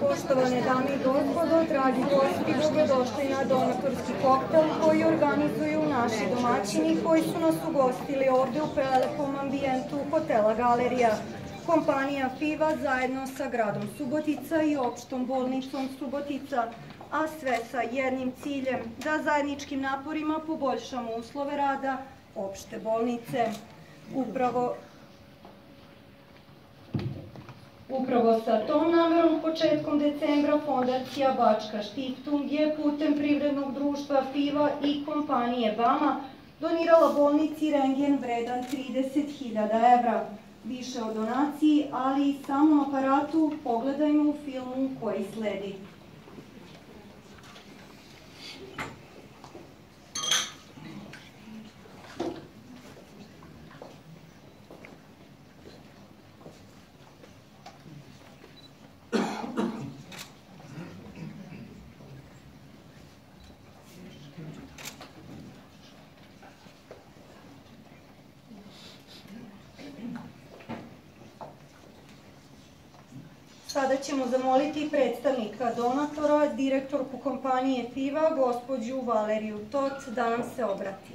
Poštovane dame i gospodo, dragi gosti, dobrodošli na donatorski koktel koji organizuju naši domaćini koji su nas ugostili ovde u prelepom ambijentu hotela Galerija. Kompanija FIVA zajedno sa gradom Subotica i opštom bolnicom Subotica, a sve sa jednim ciljem, da zajedničkim naporima poboljšamo uslove rada opšte bolnice. Upravo sa tom namerom početkom decembra Fondacija Bačka Štiftung je putem privrednog društva FIVA i kompanije BAMA donirala bolnici rendgen vredan 30.000 evra. Više o donaciji, ali i samom aparatu pogledajmo u filmu koji sledi. Sada ćemo zamoliti predstavnika donatora, direktorku kompanije FIVA, gospođu Valeriju Tot, da nam se obrati.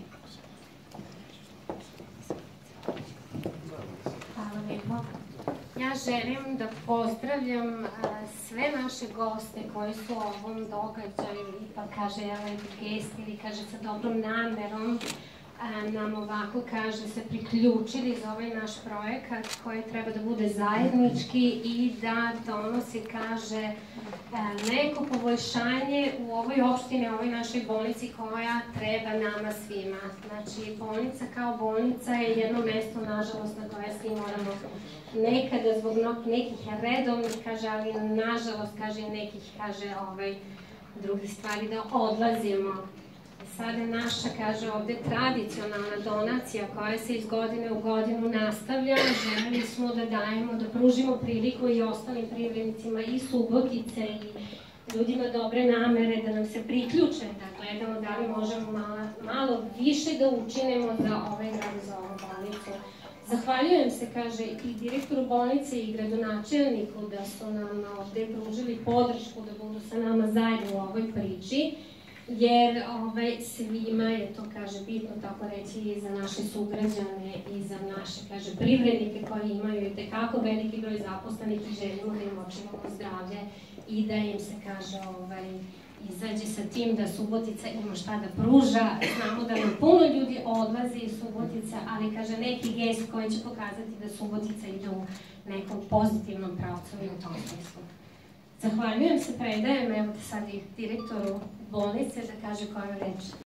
Hvala lijepo. Ja želim da pozdravljam sve naše goste koji su u ovom događaju, ipak kaže gest ili kaže sa dobrom namerom, nam ovako kaže se priključili za ovaj naš projekat koji treba da bude zajednički i da donosi kaže neko poboljšanje u ovoj opštini, ovoj našoj bolnici koja treba nama svima. Znači bolnica kao bolnica je jedno mesto nažalost na koje svi moramo nekada zbog nekih redovnih kaže, ali nažalost kaže nekih kaže drugih stvari da odlazimo. Sada je naša, kaže ovde, tradicionalna donacija koja se iz godine u godinu nastavlja. Želeli smo da dajemo, da pružimo priliku i ostalim privrednicima i Subotice i ljudima dobre namere da nam se priključe, da gledamo da li možemo malo više da učinimo za ovaj grad, za ovu bolnicu. Zahvaljujem se, kaže, i direktoru bolnice i gradonačelniku da su nam ovde pružili podršku da budu sa nama zajedno u ovoj priči, jer svima je to, kaže, bitno tako reći i za naše sugrađane i za naše, kaže, privrednike koji imaju itekako veliki broj zaposlenih i želimo da im očuvamo zdravlje i da im se, kaže, izađe sa tim da Subotica ima šta da pruža. Znamo da nam puno ljudi odlazi iz Subotica, ali, kaže, neki gest koji će pokazati da Subotica ide u nekom pozitivnom pravcu i u tom smislu. Zahvaljujem se, predajem, evo sad i direktoru bolnice da kaže koju reč.